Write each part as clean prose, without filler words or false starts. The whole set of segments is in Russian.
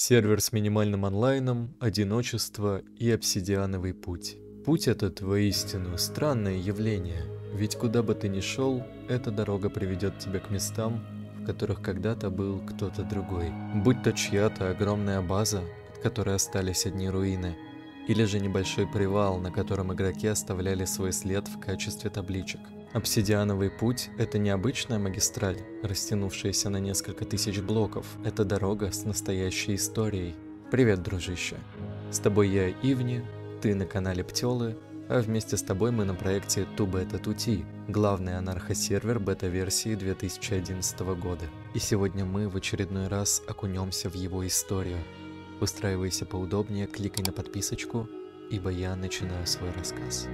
Сервер с минимальным онлайном, одиночество и обсидиановый путь. Путь этот воистину странное явление, ведь куда бы ты ни шел, эта дорога приведет тебя к местам, в которых когда-то был кто-то другой. Будь то чья-то огромная база, от которой остались одни руины, или же небольшой привал, на котором игроки оставляли свой след в качестве табличек. Обсидиановый путь — это необычная магистраль, растянувшаяся на несколько тысяч блоков. Это дорога с настоящей историей. Привет, дружище. С тобой я, Ивни, ты на канале Птёлы, а вместе с тобой мы на проекте TuBeta2T, главный анархосервер бета-версии 2011 года. И сегодня мы в очередной раз окунемся в его историю. Устраивайся поудобнее, кликай на подписочку, ибо я начинаю свой рассказ.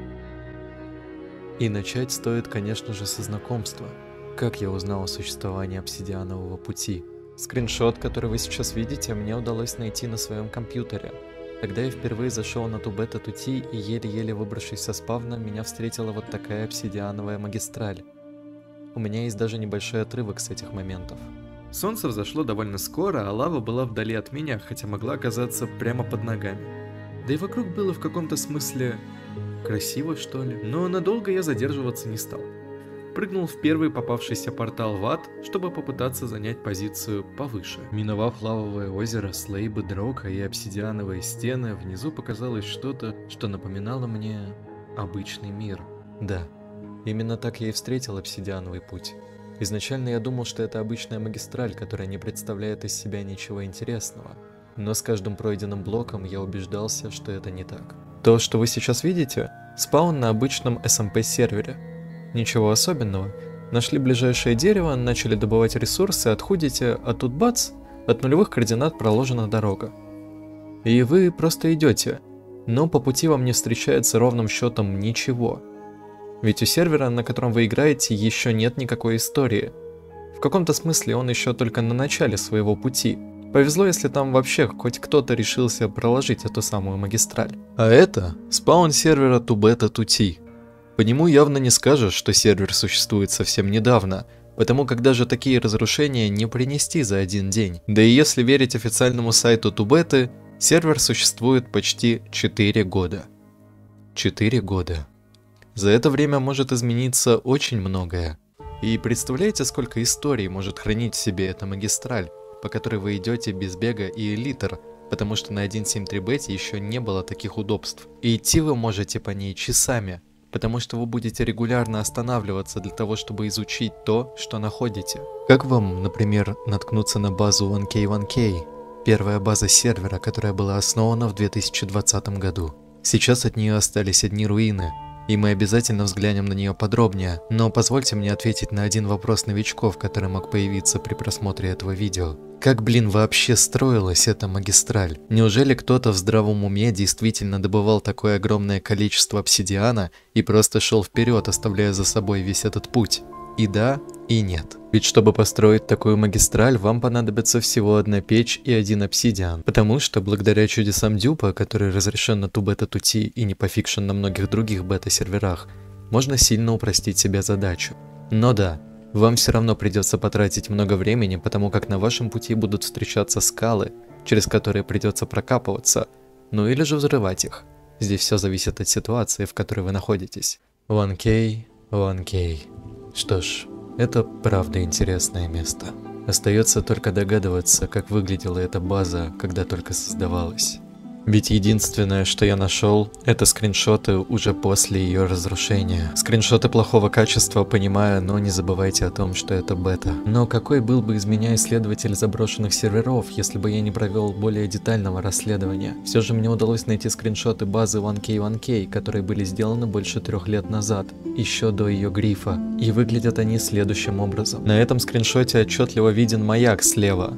И начать стоит, конечно же, со знакомства. Как я узнал о существовании обсидианового пути? Скриншот, который вы сейчас видите, мне удалось найти на своем компьютере. Когда я впервые зашел на TuBeta2T и еле-еле выбравшись со спавна, меня встретила вот такая обсидиановая магистраль. У меня есть даже небольшой отрывок с этих моментов. Солнце взошло довольно скоро, а лава была вдали от меня, хотя могла оказаться прямо под ногами. Да и вокруг было в каком-то смысле красиво, что ли. Но надолго я задерживаться не стал. Прыгнул в первый попавшийся портал в ад, чтобы попытаться занять позицию повыше. Миновав лавовое озеро, слейбы дрока и обсидиановые стены, внизу показалось что-то, что напоминало мне обычный мир. Да, именно так я и встретил обсидиановый путь. Изначально я думал, что это обычная магистраль, которая не представляет из себя ничего интересного. Но с каждым пройденным блоком я убеждался, что это не так. То, что вы сейчас видите, спаун на обычном SMP-сервере. Ничего особенного. Нашли ближайшее дерево, начали добывать ресурсы, отходите, а тут бац, от нулевых координат проложена дорога. И вы просто идете, но по пути вам не встречается ровным счетом ничего. Ведь у сервера, на котором вы играете, еще нет никакой истории. В каком-то смысле он еще только на начале своего пути. Повезло, если там вообще хоть кто-то решился проложить эту самую магистраль. А это спаун сервера TuBeta2T. По нему явно не скажешь, что сервер существует совсем недавно, потому как даже такие разрушения не принести за один день. Да и если верить официальному сайту TuBeta, сервер существует почти 4 года. 4 года. За это время может измениться очень многое. И представляете, сколько историй может хранить в себе эта магистраль, по которой вы идете без бега и литр, потому что на 1.7.3 бете еще не было таких удобств. И идти вы можете по ней часами, потому что вы будете регулярно останавливаться для того, чтобы изучить то, что находите. Как вам, например, наткнуться на базу 1K1K, первая база сервера, которая была основана в 2020 году? Сейчас от нее остались одни руины, и мы обязательно взглянем на нее подробнее, но позвольте мне ответить на один вопрос новичков, который мог появиться при просмотре этого видео. Как, вообще строилась эта магистраль? Неужели кто-то в здравом уме действительно добывал такое огромное количество обсидиана и просто шел вперед, оставляя за собой весь этот путь? И да, и нет. Ведь чтобы построить такую магистраль, вам понадобится всего одна печь и один обсидиан. Потому что благодаря чудесам Дюпа, который разрешен на TuBeta2T и не пофикшен на многих других бета-серверах, можно сильно упростить себе задачу. Но да, вам все равно придется потратить много времени, потому как на вашем пути будут встречаться скалы, через которые придется прокапываться, ну или же взрывать их. Здесь все зависит от ситуации, в которой вы находитесь. 1K, 1K. Что ж, это правда интересное место. Остается только догадываться, как выглядела эта база, когда только создавалась. Ведь единственное, что я нашел, это скриншоты уже после ее разрушения. Скриншоты плохого качества, понимаю, но не забывайте о том, что это бета. Но какой был бы из меня исследователь заброшенных серверов, если бы я не провел более детального расследования? Все же мне удалось найти скриншоты базы 1K1K, которые были сделаны больше 3 лет назад, еще до ее грифа. И выглядят они следующим образом. На этом скриншоте отчетливо виден маяк слева.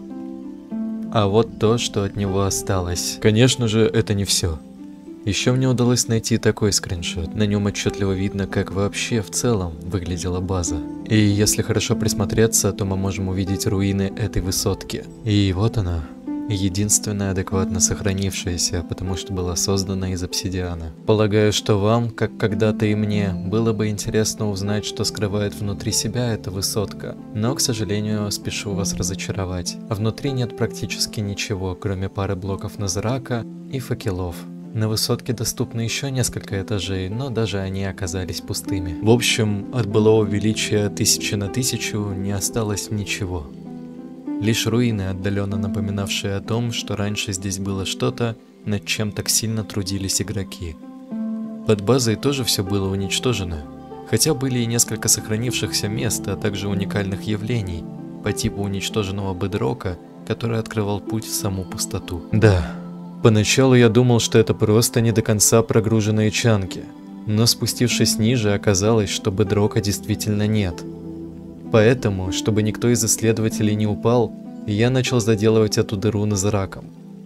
А вот то, что от него осталось. Конечно же, это не все. Еще мне удалось найти такой скриншот. На нем отчетливо видно, как вообще в целом выглядела база. И если хорошо присмотреться, то мы можем увидеть руины этой высотки. И вот она, единственная адекватно сохранившаяся, потому что была создана из обсидиана. Полагаю, что вам, как когда-то и мне, было бы интересно узнать, что скрывает внутри себя эта высотка, но, к сожалению, спешу вас разочаровать. Внутри нет практически ничего, кроме пары блоков Незерака и факелов. На высотке доступны еще несколько этажей, но даже они оказались пустыми. В общем, от былого величия 1000 на 1000 не осталось ничего. Лишь руины, отдаленно напоминавшие о том, что раньше здесь было что-то, над чем так сильно трудились игроки. Под базой тоже все было уничтожено, хотя были и несколько сохранившихся мест, а также уникальных явлений, по типу уничтоженного бедрока, который открывал путь в саму пустоту. Да. Поначалу я думал, что это просто не до конца прогруженные чанки, но спустившись ниже, оказалось, что бедрока действительно нет. Поэтому, чтобы никто из исследователей не упал, я начал заделывать эту дыру Незераком.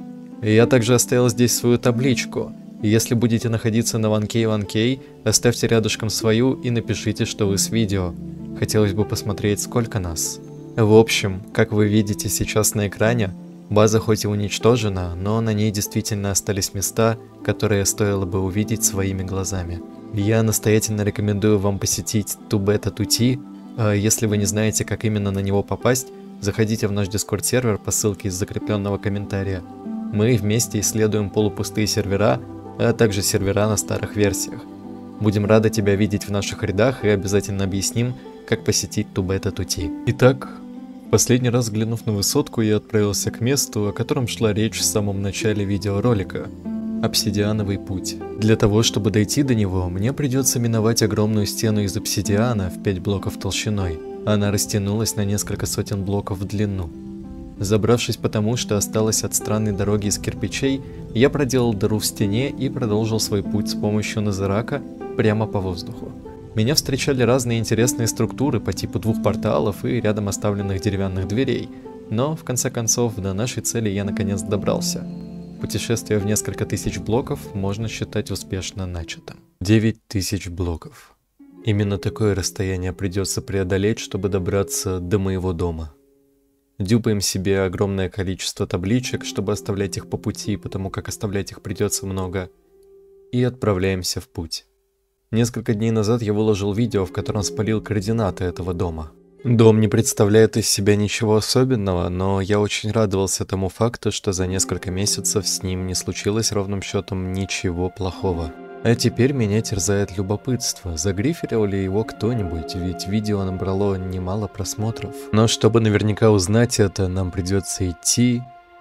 Я также оставил здесь свою табличку. Если будете находиться на 1K, оставьте рядышком свою и напишите, что вы с видео. Хотелось бы посмотреть, сколько нас. В общем, как вы видите сейчас на экране, база хоть и уничтожена, но на ней действительно остались места, которые стоило бы увидеть своими глазами. Я настоятельно рекомендую вам посетить TuBeta2T. Если вы не знаете, как именно на него попасть, заходите в наш Discord-сервер по ссылке из закрепленного комментария. Мы вместе исследуем полупустые сервера, а также сервера на старых версиях. Будем рады тебя видеть в наших рядах и обязательно объясним, как посетить TuBeta2T. Итак, последний раз взглянув на высотку, я отправился к месту, о котором шла речь в самом начале видеоролика. Обсидиановый путь. Для того, чтобы дойти до него, мне придется миновать огромную стену из обсидиана в 5 блоков толщиной. Она растянулась на несколько сотен блоков в длину. Забравшись потому, что осталось от странной дороги из кирпичей, я проделал дыру в стене и продолжил свой путь с помощью Незерака прямо по воздуху. Меня встречали разные интересные структуры по типу 2 порталов и рядом оставленных деревянных дверей, но в конце концов до нашей цели я наконец добрался. Путешествие в несколько тысяч блоков можно считать успешно начатым. 9000 блоков. Именно такое расстояние придется преодолеть, чтобы добраться до моего дома. Дюпаем себе огромное количество табличек, чтобы оставлять их по пути, потому как оставлять их придется много, и отправляемся в путь. Несколько дней назад я выложил видео, в котором спалил координаты этого дома. Дом не представляет из себя ничего особенного, но я очень радовался тому факту, что за несколько месяцев с ним не случилось ровным счетом ничего плохого. А теперь меня терзает любопытство, загриферил ли его кто-нибудь, ведь видео набрало немало просмотров. Но чтобы наверняка узнать это, нам придется идти.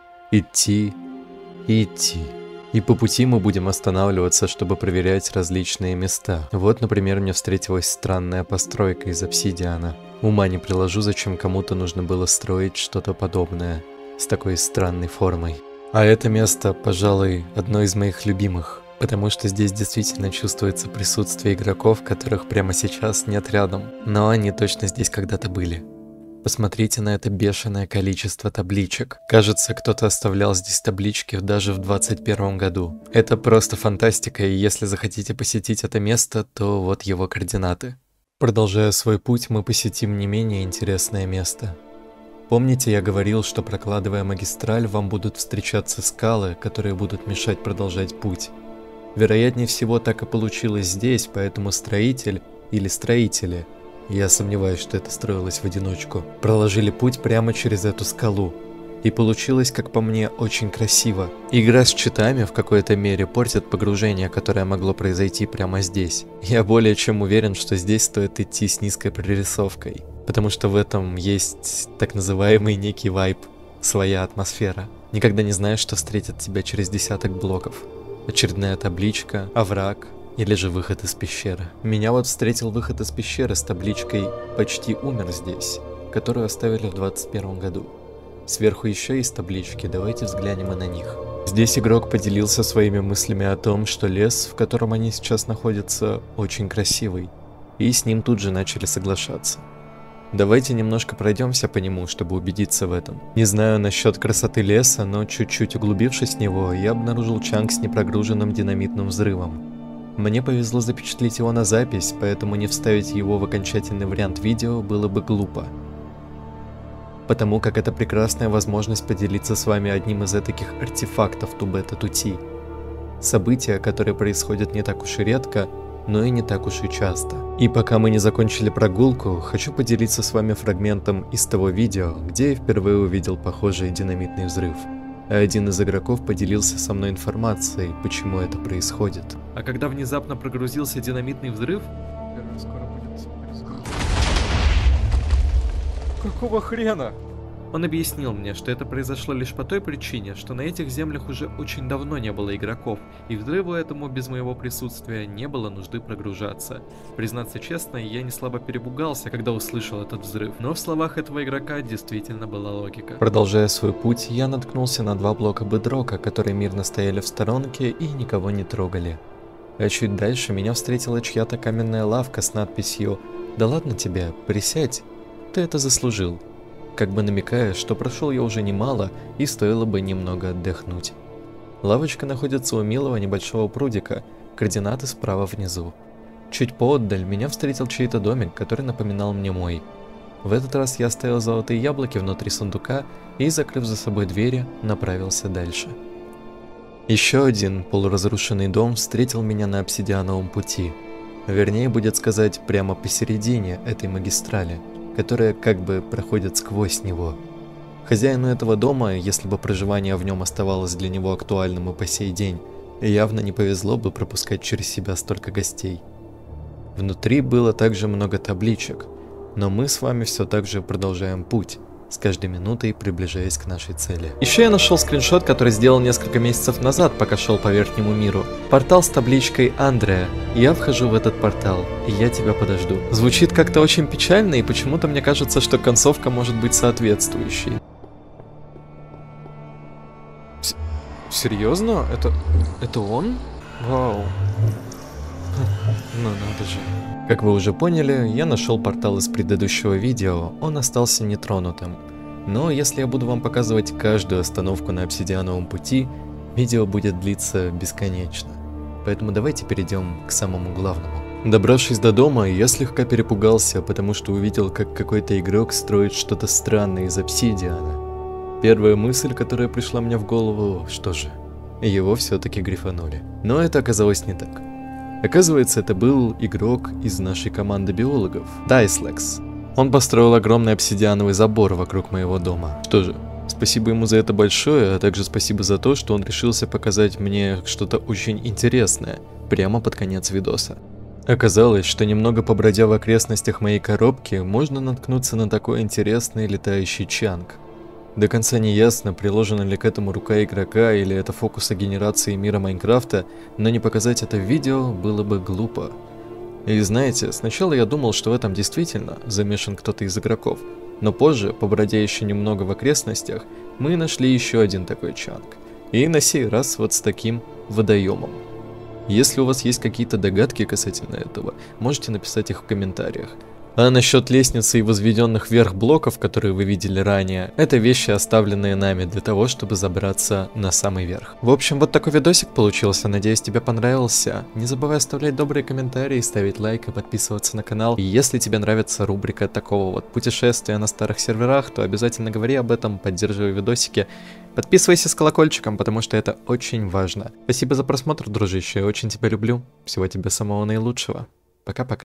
И по пути мы будем останавливаться, чтобы проверять различные места. Вот, например, мне встретилась странная постройка из обсидиана. Ума не приложу, зачем кому-то нужно было строить что-то подобное, с такой странной формой. А это место, пожалуй, одно из моих любимых, потому что здесь действительно чувствуется присутствие игроков, которых прямо сейчас нет рядом, но они точно здесь когда-то были. Посмотрите на это бешеное количество табличек. Кажется, кто-то оставлял здесь таблички даже в 2021 году. Это просто фантастика, и если захотите посетить это место, то вот его координаты. Продолжая свой путь, мы посетим не менее интересное место. Помните, я говорил, что прокладывая магистраль, вам будут встречаться скалы, которые будут мешать продолжать путь. Вероятнее всего, так и получилось здесь, поэтому строитель или строители, я сомневаюсь, что это строилось в одиночку, проложили путь прямо через эту скалу. И получилось, как по мне, очень красиво. Игра с читами в какой-то мере портит погружение, которое могло произойти прямо здесь. Я более чем уверен, что здесь стоит идти с низкой прорисовкой, потому что в этом есть так называемый некий вайб, своя атмосфера. Никогда не знаешь, что встретит тебя через десяток блоков. Очередная табличка, овраг или же выход из пещеры. Меня вот встретил выход из пещеры с табличкой «Почти умер здесь», которую оставили в 2021 году. Сверху еще есть таблички, давайте взглянем и на них. Здесь игрок поделился своими мыслями о том, что лес, в котором они сейчас находятся, очень красивый, и с ним тут же начали соглашаться. Давайте немножко пройдемся по нему, чтобы убедиться в этом. Не знаю насчет красоты леса, но чуть-чуть углубившись в него, я обнаружил чанк с непрогруженным динамитным взрывом. Мне повезло запечатлеть его на запись, поэтому не вставить его в окончательный вариант видео было бы глупо. потому как это прекрасная возможность поделиться с вами одним из таких артефактов Тубета Тути. События, которые происходят не так уж и редко, но и не так уж и часто. И пока мы не закончили прогулку, хочу поделиться с вами фрагментом из того видео, где я впервые увидел похожий динамитный взрыв. А один из игроков поделился со мной информацией, почему это происходит. А когда внезапно прогрузился динамитный взрыв... Какого хрена? Он объяснил мне, что это произошло лишь по той причине, что на этих землях уже очень давно не было игроков, и взрыву этому без моего присутствия не было нужды прогружаться. Признаться честно, я не слабо перепугался, когда услышал этот взрыв, но в словах этого игрока действительно была логика. Продолжая свой путь, я наткнулся на 2 блока бедрока, которые мирно стояли в сторонке и никого не трогали. А чуть дальше меня встретила чья-то каменная лавка с надписью «Да ладно тебе, присядь, ты это заслужил», как бы намекая, что прошел я уже немало и стоило бы немного отдохнуть. Лавочка находится у милого небольшого прудика, координаты справа внизу. Чуть поотдаль меня встретил чей-то домик, который напоминал мне мой. В этот раз я оставил золотые яблоки внутри сундука и, закрыв за собой двери, направился дальше. Еще один полуразрушенный дом встретил меня на обсидиановом пути. Вернее, будет сказать, прямо посередине этой магистрали, которая как бы проходит сквозь него. Хозяину этого дома, если бы проживание в нем оставалось для него актуальным и по сей день, явно не повезло бы пропускать через себя столько гостей. Внутри было также много табличек, но мы с вами все так же продолжаем путь, с каждой минутой приближаясь к нашей цели. Еще я нашел скриншот, который сделал несколько месяцев назад, пока шел по верхнему миру. Портал с табличкой «Андреа». Я вхожу в этот портал, и я тебя подожду. Звучит как-то очень печально, и почему-то мне кажется, что концовка может быть соответствующей. Серьезно? Это он? Вау. Ну надо же. Как вы уже поняли, я нашел портал из предыдущего видео, он остался нетронутым. Но если я буду вам показывать каждую остановку на обсидиановом пути, видео будет длиться бесконечно. Поэтому давайте перейдем к самому главному. Добравшись до дома, я слегка перепугался, потому что увидел, как какой-то игрок строит что-то странное из обсидиана. Первая мысль, которая пришла мне в голову, что же, его все-таки грифанули. Но это оказалось не так. Оказывается, это был игрок из нашей команды биологов, Дайслекс. Он построил огромный обсидиановый забор вокруг моего дома. Что же, спасибо ему за это большое, а также спасибо за то, что он решился показать мне что-то очень интересное, прямо под конец видоса. Оказалось, что немного побродя в окрестностях моей коробки, можно наткнуться на такой интересный летающий чанг. До конца не ясно, приложена ли к этому рука игрока или это фокуса генерации мира Майнкрафта, но не показать это в видео было бы глупо. И знаете, сначала я думал, что в этом действительно замешан кто-то из игроков, но позже, побродя еще немного в окрестностях, мы нашли еще один такой чанг. И на сей раз вот с таким водоемом. Если у вас есть какие-то догадки касательно этого, можете написать их в комментариях. А насчет лестницы и возведенных вверх блоков, которые вы видели ранее, это вещи, оставленные нами для того, чтобы забраться на самый верх. В общем, вот такой видосик получился, надеюсь, тебе понравился. Не забывай оставлять добрые комментарии, ставить лайк и подписываться на канал. И если тебе нравится рубрика такого вот путешествия на старых серверах, то обязательно говори об этом, поддерживай видосики. Подписывайся с колокольчиком, потому что это очень важно. Спасибо за просмотр, дружище, я очень тебя люблю. Всего тебе самого наилучшего. Пока-пока.